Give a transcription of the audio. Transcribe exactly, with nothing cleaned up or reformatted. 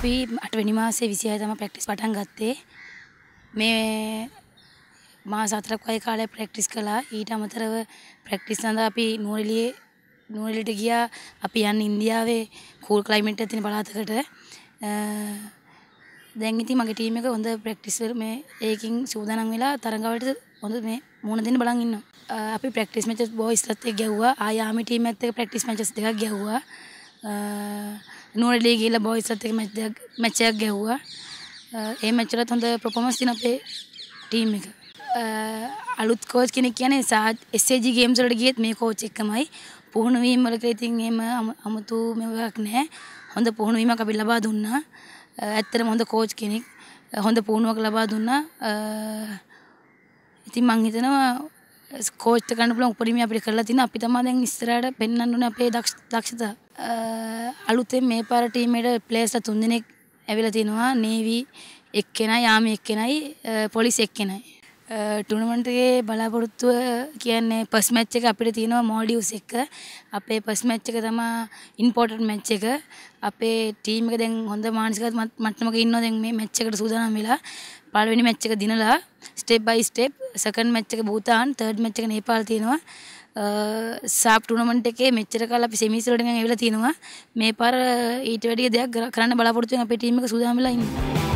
අපි අටවෙනි මාසේ විසිහය තමයි ප්‍රැක්ටිස් පටන් ගත්තේ. මේ මාස හතරක් වගේ කාලයක් ප්‍රැක්ටිස් කළා. ඊට අමතරව ප්‍රැක්ටිස් සඳහා අපි නුවරඑළියේ නුවරඑළියට ගියා. අපි යන්නේ ඉන්දියාවේ කූල් ක්ලයිමේට් එකක් තියෙන පළාතකට. දැන් ඉතින් මගේ ටීම් එක හොඳ ප්‍රැක්ටිස් වල මේ ඒකින් සූදානම් වෙලා තරඟවලට හොඳ මේ මුණ දෙන්න බලන් ඉන්නවා. අපි ප්‍රැක්ටිස් මැචස් බොයිස්ලත් එක්ක ගැහුවා. ආය ආමි ටීම් එකත් එක්ක ප්‍රැක්ටිස් මැචස් දෙකක් ගැහුවා. නුවරඑළියේ ගිහලා බොයිස්ලත් එක්ක මැච් දෙකක් මැච් එකක් ගැහුවා. ඒ මැච් වලත් හොඳ පර්ෆෝමන්ස් තියෙන අපේ ටීම් එක. අලුත් කෝච් කෙනෙක් කියන්නේ එස් ඒ ජී ගේම්ස් වලට ගියෙත් මේ කෝච් එක්කමයි. පුහුණු වීම වලට ඉතින් එහෙම අමුතු මේවක් නැහැ. හොඳ පුහුණු වීමක් අපි ලබා දුන්නා. ඇත්තටම හොඳ කෝච් කෙනෙක් හොඳ පුහුණුවක් ලබා දුන්නා. ඉතින් මං හිතනවා කෝච් ගන්න පුළුවන් උපරිමය අපිට කරලා තිනවා. අපි තමයි දැන් ඉස්සරහට පෙන්වන්න ඕනේ අපේ දක්ෂතා. අලුතෙන් මේ පාර ටීම් එකට ප්ලේයර්ස්ලා තුන් දෙනෙක් ඇවිල්ලා තිනවා. නේවි එක්කෙනයි, ආමි එක්කෙනයි, පොලිස් එක්කෙනයි. ටූර්නමන්ට් එකේ බලාපොරොත්තුව කියන්නේ ෆස්ට් මැච් එක අපිට තියෙනවා මෝල්ඩිව්ස් එක්ක. අපේ ෆස්ට් මැච් එක තමයි ඉම්පෝටන්ට් මැච් එක. අපේ ටීම් එක දැන් හොඳ මානසික මට්ටමක ඉන්නවා. දැන් මේ මැච් එකට සූදානම් වෙලා පළවෙනි මැච් එක දිනලා step by step. Second match එක භූතාන්, තර්ඩ් මැච් එක නේපාල් තියෙනවා. සාෆ් ටූර්නමන්ට් එකේ මෙච්චර කාලෙ අපි සෙමීස් වලට ගෙන් ඇවිල්ලා තිනවා. මේ පාර ඊට වැඩිය දෙයක් කරන්න බලාපොරොත්තු වෙන අපේ ටීම් එක සූදානම් වෙලා ඉන්නේ.